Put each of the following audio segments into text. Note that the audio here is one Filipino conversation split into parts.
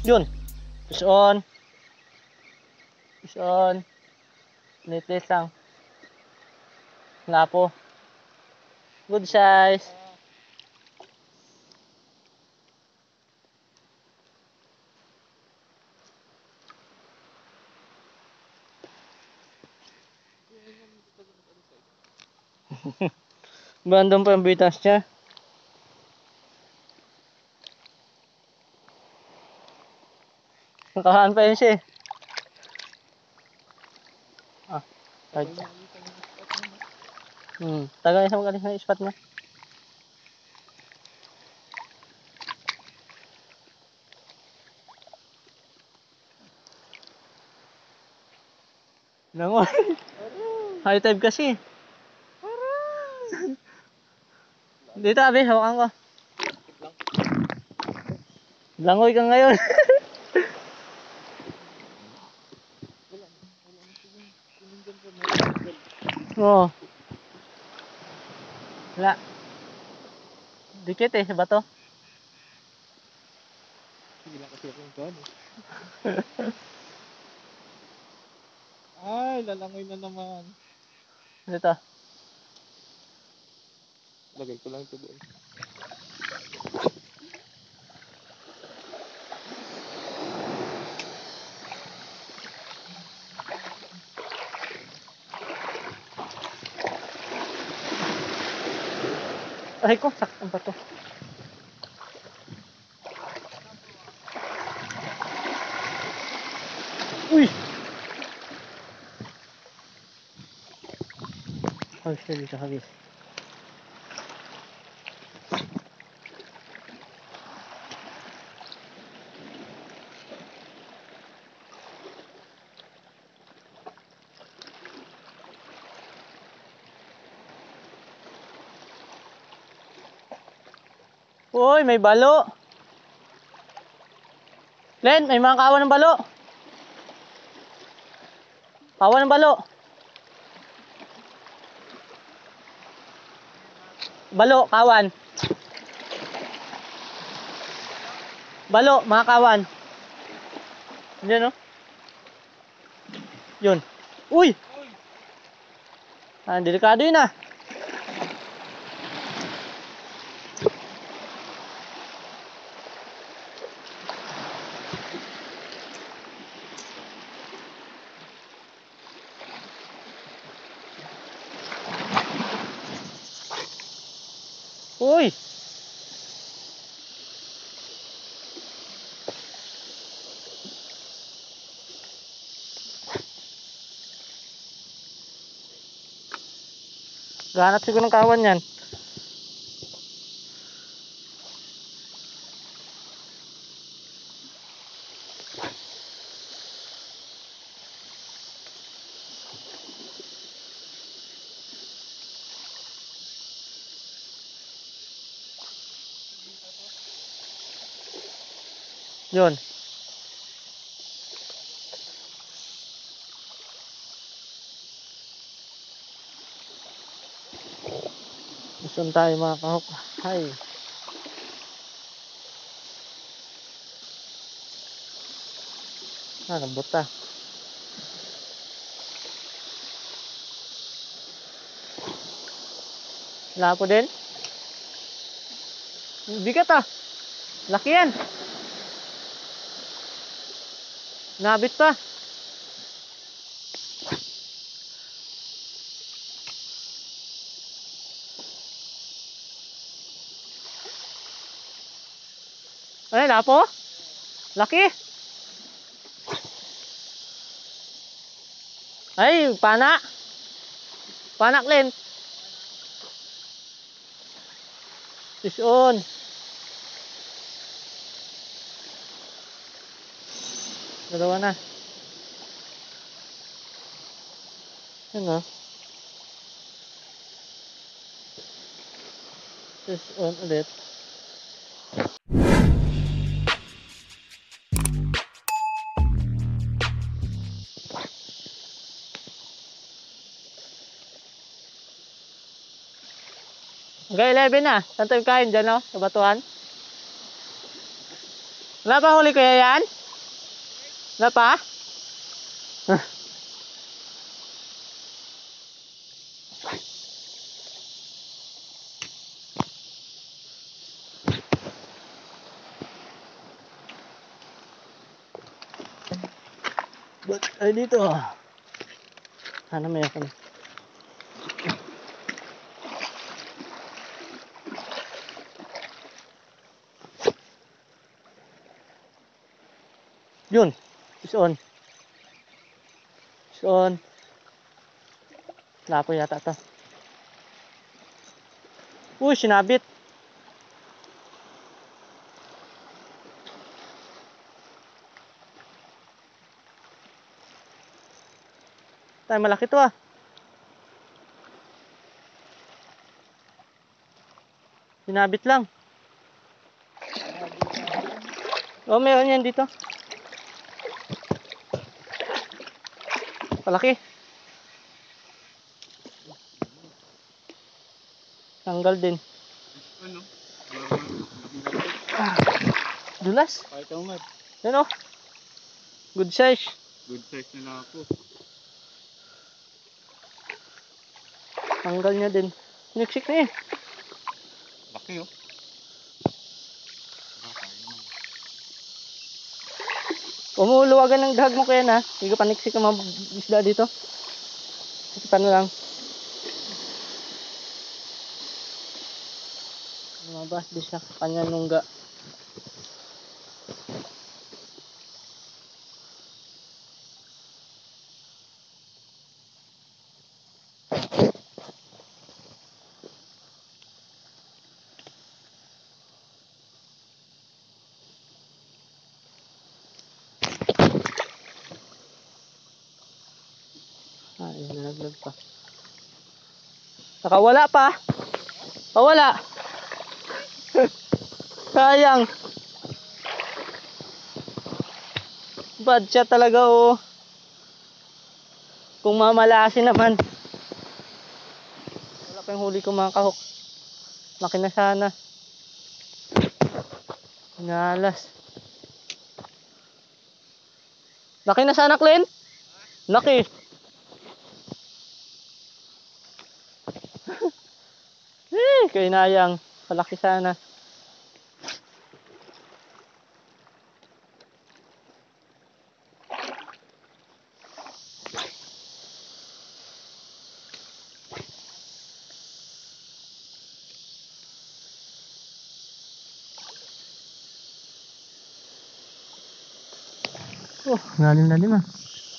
Yun. Fish on. Fish on. Lit-lit lang. Lapo. Good size. Bandong pa yung bitas niya. Nakahaan pa yun siya eh. Ah, tagal. Tagal sa magaling na spot niya. Langoy. High tide kasi. Dito abi, hawakan ko. Langoy ka ngayon. Oo. Wala. Dikit eh, sa bato. Hindi lang kasi ako yung gano'n. Ay, lalangoy na naman. Dito. Lagay ko lang ito doon. Ay ko, sakto ba to? Uy! Ay, siya dito habis. Uy, may balo. Len, may mga kawan ng balo. Kawan ng balo. Balo, kawan. Balo, mga kawan. Diyan no? Yun. Uy! Ah, delikado yun ah. Uy! Ganap siguro ng kawan yan. Yun. Gusto tayo mga kahok. Hay. Ah, nabuta. Lapo din. Bigat ah. Laki yan. Nabit pa. Ay, lapo? Laki. Ay, pana. Panak Len. Fish on. Dalawa na. Yun o. Fish on ulit. Hanggang 11 na. Saan tayo kain dyan o? Sa batuhan? Wala pa huli kaya yan? Na pa? Ba't ay dito? Sana meron. Yun. Is on. Is on. Lapo yata to. Uy, sinabit. Tay, malaki to ah. Sinabit lang. Oh, meron yan dito. Malaki. Tanggal din. Ano? Dulas. Kahit ako nga. Yan oh. Good size. Good size na lang ako. Tanggal niya din. Niksik na eh. Laki oh. Umuluwagan ng dahag mo kaya na. Hindi ka paniksik ang mga isda dito. Sipan mo lang. Lumabas di siya kanya nungga. Ah, yun, nalaglag pa. Nakawala pa. Pawala. Sayang. Bad siya talaga oh. Kung mamalasin naman. Wala pa yung huli ko mga kahok. Laki na sana. Nalas. Laki na sana, Clint. Laki. Kainayang. Palaki sana. Oh, lalim-lalim ah.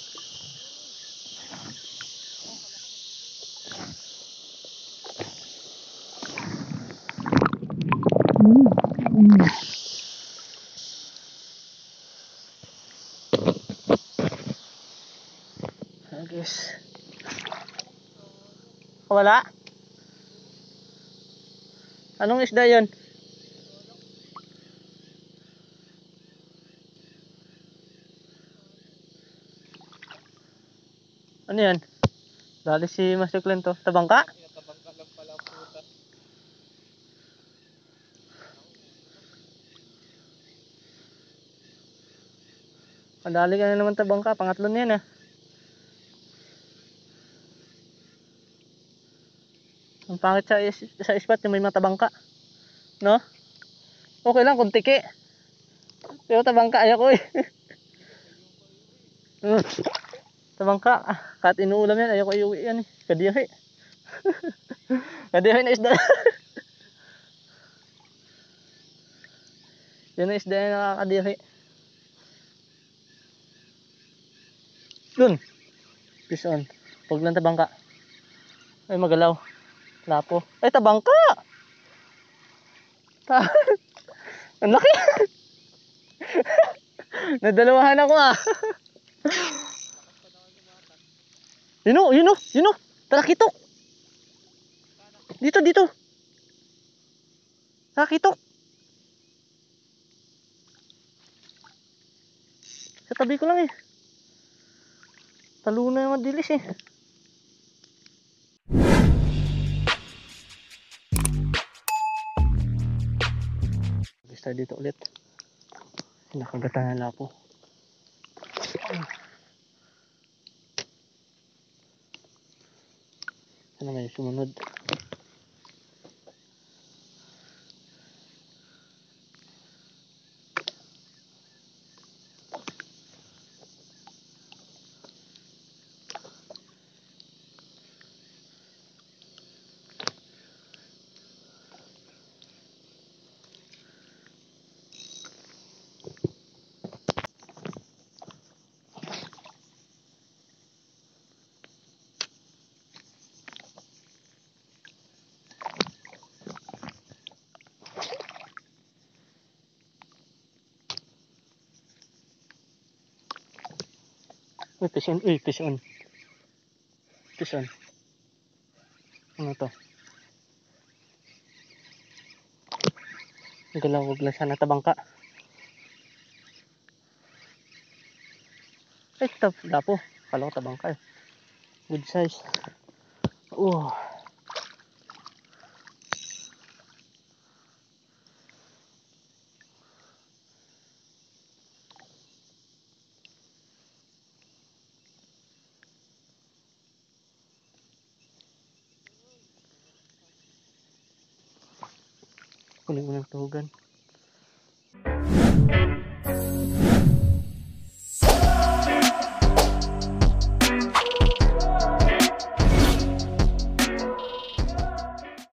I guess. Wala? Anong isda yun? Ano yan? Dali si Master Clint to. Tabangka? Tabangka lang pala ang puta. Madali ka na naman tabangka. Pangatlo na yan ah. Ang pangit sa ispat yung may matabangka. No? Okay lang kung tiki. Pero tabangka ayaw ko eh. Tabangka. Kahit inuulam yan ayaw ko iuwi yan eh. Kadiyahi. Kadiyahi na isda. Yan na isda na nakakadiyahi. Dun. Fish on. Huwag lang tabangka. Ay magalaw. Lapo. Ay tabangka! Ang laki! Nadalawahan ako ah. Yun o, yun o, yun o. Talakitok. Dito, dito. Talakitok. Sa tabi ko lang eh. Talo na yung madilis eh. Basta dito ulit. Nakagatan na lapo. na may sumunod. Uy, fish on. Uy, fish on. Fish on. Ano to? Galawag lang sana tabangka. Ay, dapo. Kala ko tabangka eh. Good size. Oh. Kunin mo ng tuhugan.